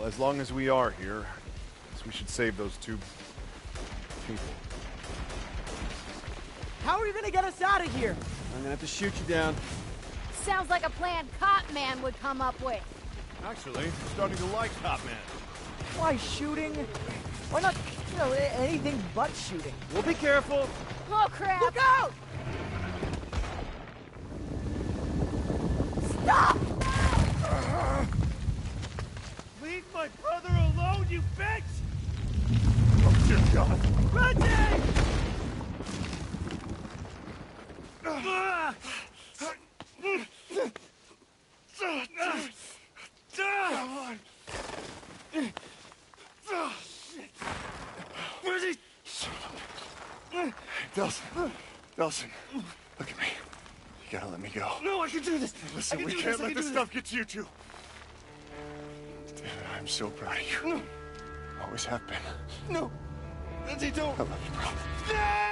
Well, as long as we are here, I guess we should save those two people. How are you gonna get us out of here? I'm gonna have to shoot you down. Sounds like a plan Cop Man would come up with. Actually, I'm starting to like Cop Man. Why shooting? Why not, anything but shooting? We'll be careful. Oh, crap! Look out! Stop! Leave my brother alone, you bitch! Oh, dear God. Reggie! Come on. Reggie! Delsin, look at me. You gotta let me go. No, I can do this. Listen, we can't let this stuff get to you two. David, I'm so proud of you. No. Always have been. No. Reggie, don't. I love you, bro. No!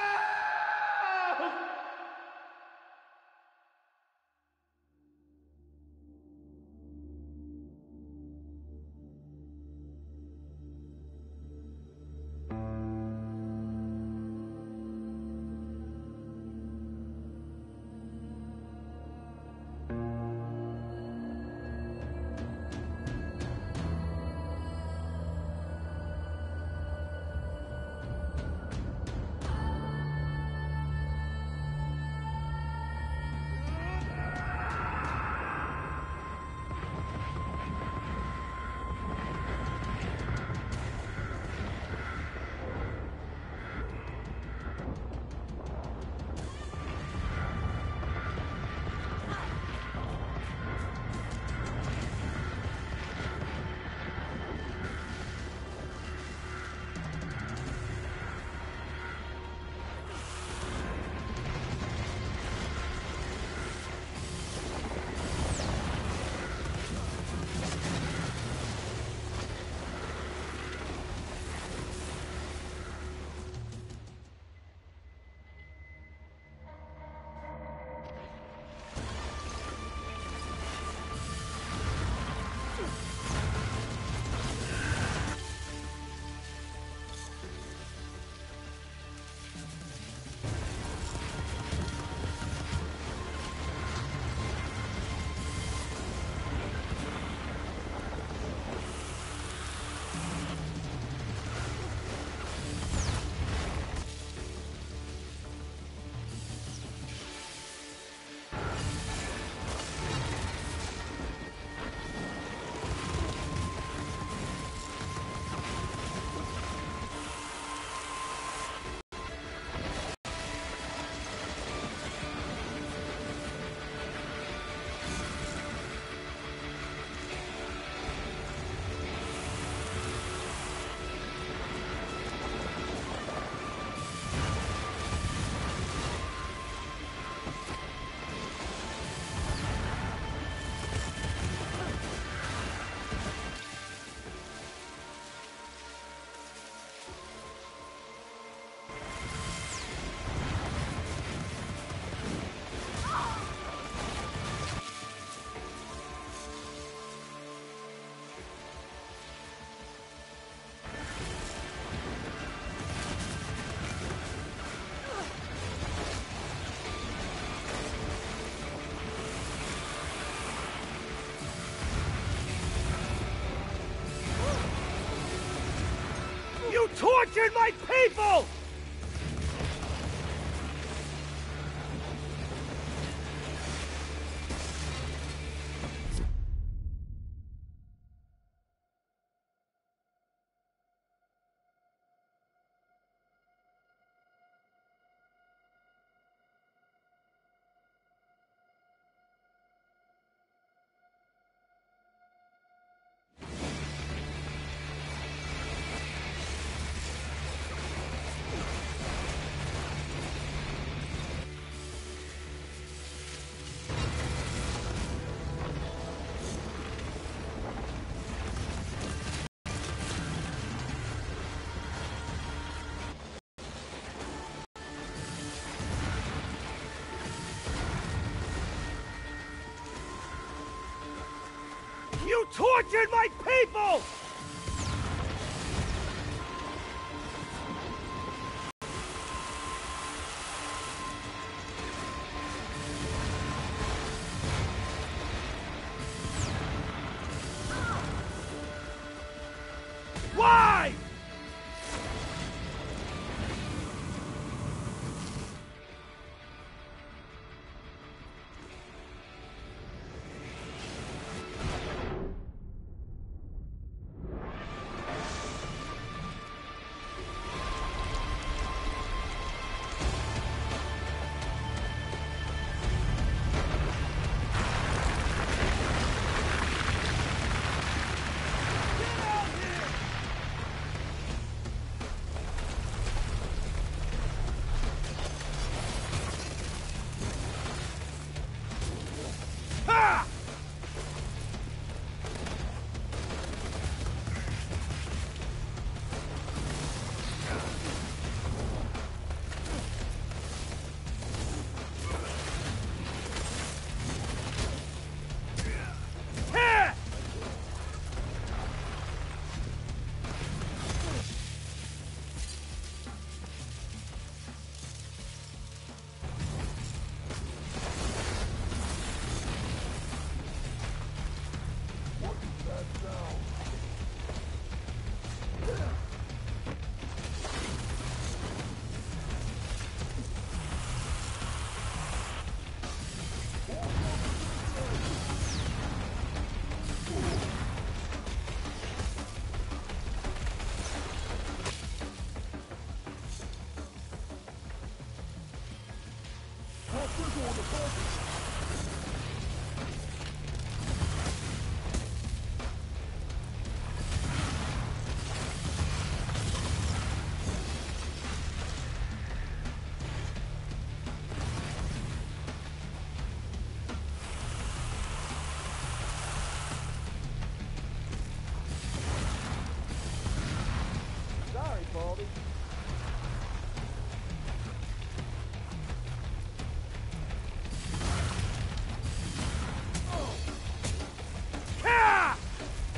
You tortured my people! You tortured my people! Why? Ha! Ha! Sorry, Baldy. Ha!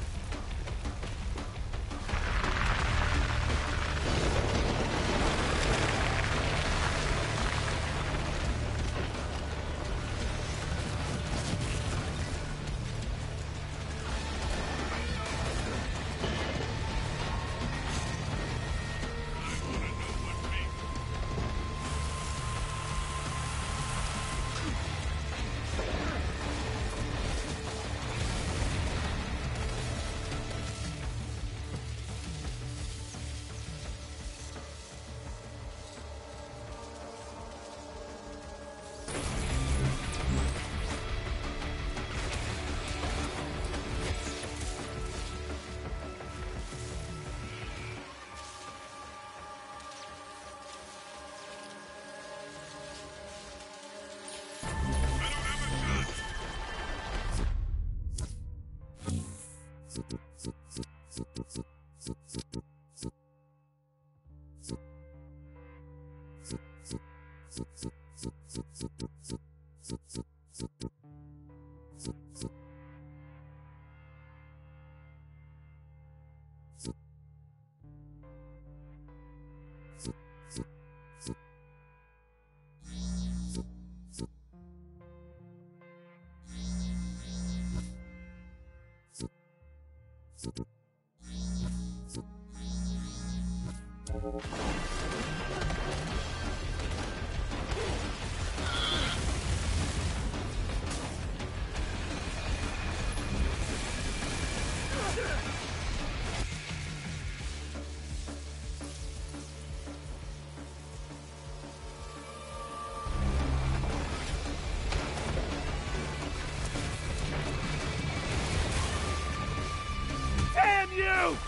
Damn you!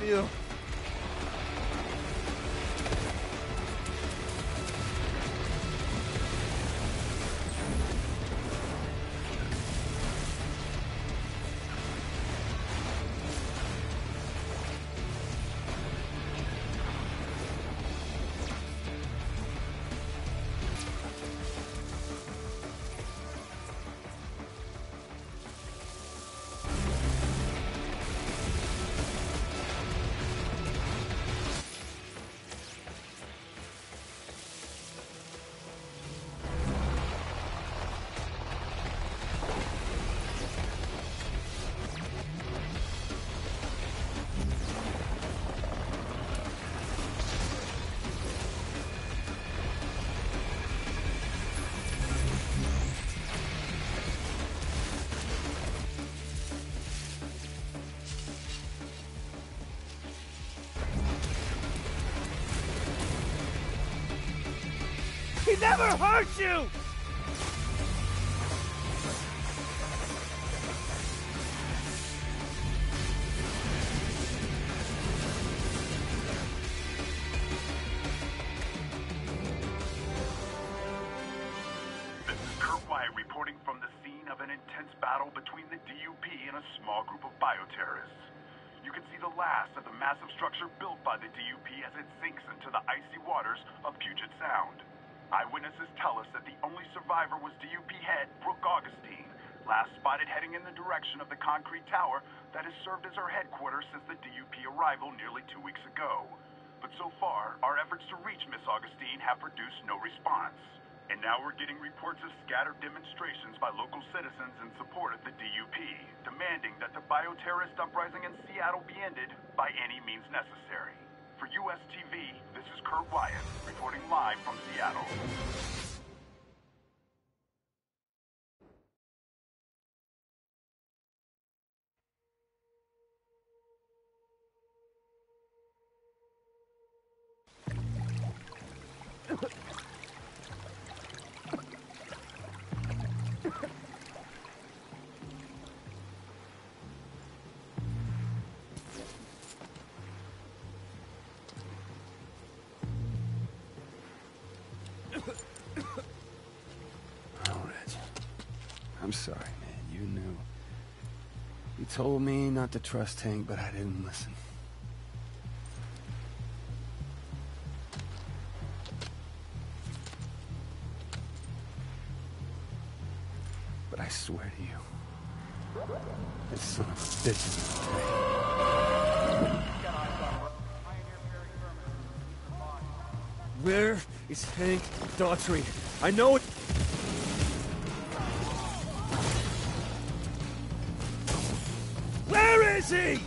you. He never hurt you! This is Kurt Wyatt reporting from the scene of an intense battle between the DUP and a small group of bioterrorists. You can see the last of the massive structure built by the DUP as it sinks into the icy waters of Puget Sound. Eyewitnesses tell us that the only survivor was DUP head Brooke Augustine, last spotted heading in the direction of the concrete tower that has served as her headquarters since the DUP arrival nearly 2 weeks ago. But so far, our efforts to reach Miss Augustine have produced no response. And now we're getting reports of scattered demonstrations by local citizens in support of the DUP, demanding that the bioterrorist uprising in Seattle be ended by any means necessary. For US TV, this is Kurt Wyatt, reporting live from Seattle. I'm sorry, man. You knew. You told me not to trust Hank, but I didn't listen. But I swear to you, this son of a bitch is gonna pay. Where is Hank Daughtry? I know it. Where is he?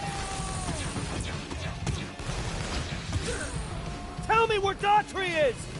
Tell me where Daughtry is!